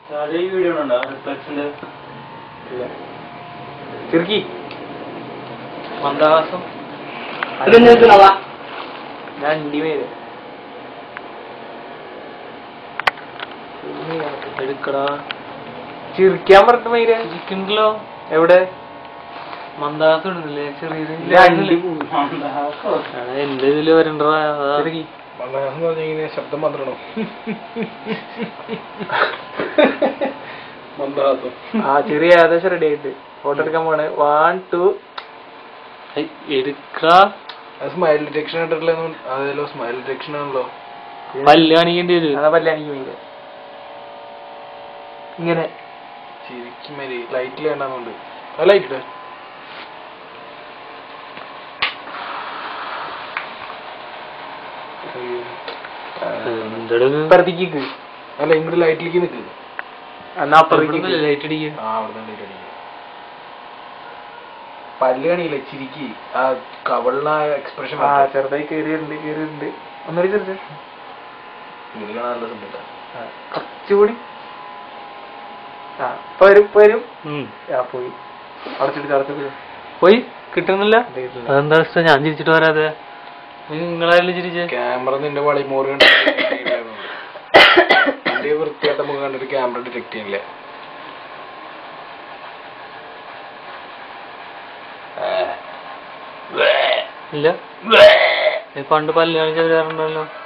Video ഉണ്ടോ റിഫ്ലക്ഷന്റെ ചെറുക്കി മന്ദഹാസം ഞാൻ പേര് എടുക്കടാ ചിരിക്കാൻ പറഞ്ഞ മയില് ചിരിക്കണ്ടല്ലോ. എവിടെ മന്ദഹാസം ഇടുന്നില്ലേ ചെറിയത് എന്റെ ഇതില് വരണ്ടതാ. ശബ്ദം മാത്രമാണോ മന്ദഹാസം? ആ ചെറിയ ഏകദേശം റെഡി ആയിട്ട് ഫോട്ടോ എടുക്കാൻ പോണേ. 1 2 എടുക്കാ. സ്മൈൽ ഡിറ്റക്ഷൻ ഇട്ടിട്ടില്ല. അതല്ലോ സ്മൈൽ ഡിറ്റക്ഷൻ ആണല്ലോ. പല്ല് കാണിക്കേണ്ടി വരും. അതാ പല്ല് കാണിക്കും. ഇങ്ങനെ ശരിക്കും ലൈറ്റിൽ വേണ്ടാന്നുണ്ട്. ലൈറ്റ് അപ്പുറത്തേക്ക് അല്ല ഇങ്ങോട്ട് ലൈറ്റിലേക്ക് നിൽക്ക്. എന്നാ അപ്പുറത്തേക്ക് ലൈറ്റ് അടിക്കുക. പല്ല് കാണിയില്ല ചിരിക്ക്. ആ കവളിന എക്സ്പ്രഷൻ ചെറുതായി കേറിയിട്ടുണ്ട്. ഒന്നുകൂടി ചെറുത് ഇങ്ങനെ കാണാൻ നല്ല സംഭവം. കുറച്ചുകൂടി വരും. പോയി അടച്ചിട്ട് പോയി കിട്ടുന്നില്ല. അതെന്താ ഇഷ്ടം? ഞാൻ ചിരിച്ചിട്ട് വരാതെ നിങ്ങളായാലും ചിരിച്ചേ. ക്യാമറ നിന്റെ വളി മോറി വൃത്തിയായിട്ട് നമുക്ക് കണ്ടിട്ട് ക്യാമറ ഡിറ്റക്ട് ചെയ്യില്ല. ഇല്ല പണ്ട് പല്ല് കാണിച്ചാൽ വരാറുണ്ടല്ലോ.